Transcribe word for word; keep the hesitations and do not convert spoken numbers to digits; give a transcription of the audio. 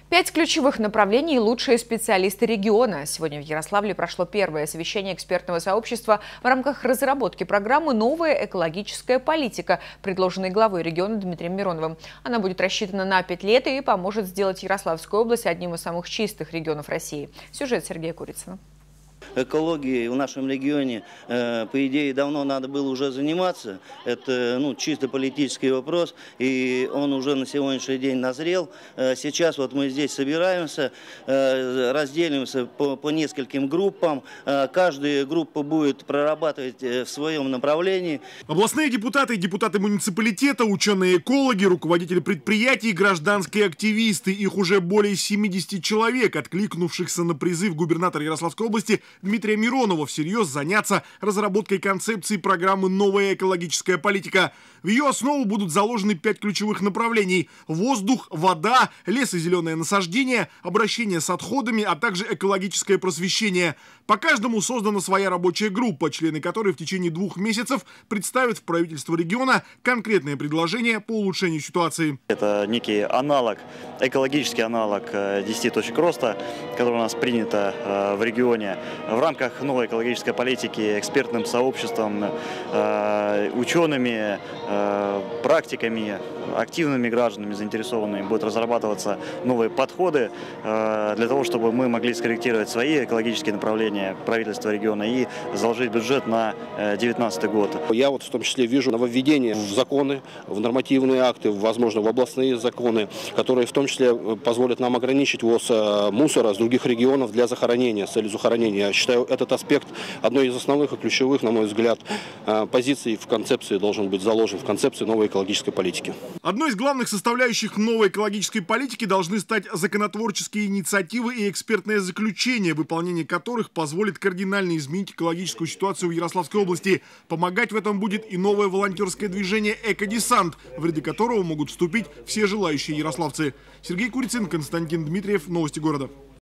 Пять ключевых направлений и лучшие специалисты региона. Сегодня в Ярославле прошло первое совещание экспертного сообщества в рамках разработки программы «Новая экологическая политика», предложенной главой региона Дмитрием Мироновым. Она будет рассчитана на пять лет и поможет сделать Ярославскую область одним из самых чистых регионов России. Сюжет Сергея Курицына. Экологией в нашем регионе, э, по идее, давно надо было уже заниматься. Это ну, чисто политический вопрос, и он уже на сегодняшний день назрел. Э, сейчас вот мы здесь собираемся, э, разделимся по, по нескольким группам. Э, каждая группа будет прорабатывать э, в своем направлении. Областные депутаты, депутаты муниципалитета, ученые-экологи, руководители предприятий, гражданские активисты. Их уже более семидесяти человек, откликнувшихся на призыв губернатора Ярославской области Дмитрия Миронова всерьез заняться разработкой концепции программы «Новая экологическая политика». В ее основу будут заложены пять ключевых направлений: воздух, вода, лес и зеленое насаждение, обращение с отходами, а также экологическое просвещение. По каждому создана своя рабочая группа, члены которой в течение двух месяцев представят в правительство региона конкретные предложения по улучшению ситуации. Это некий аналог, экологический аналог десяти точек роста, который у нас принято в регионе. В рамках новой экологической политики экспертным сообществом, учеными, практиками, активными гражданами, заинтересованными, будут разрабатываться новые подходы для того, чтобы мы могли скорректировать свои экологические направления правительства региона и заложить бюджет на две тысячи девятнадцатый год. Я вот в том числе вижу нововведения в законы, в нормативные акты, возможно, в областные законы, которые в том числе позволят нам ограничить ввоз мусора с других регионов для захоронения, с целью захоронения. Я считаю, этот аспект одной из основных и ключевых, на мой взгляд, позиций в концепции должен быть заложен, в концепции новой экологической политики. Одной из главных составляющих новой экологической политики должны стать законотворческие инициативы и экспертное заключение, выполнение которых позволит кардинально изменить экологическую ситуацию в Ярославской области. Помогать в этом будет и новое волонтерское движение «Экодесант», в ряды которого могут вступить все желающие ярославцы. Сергей Курицын, Константин Дмитриев. Новости города.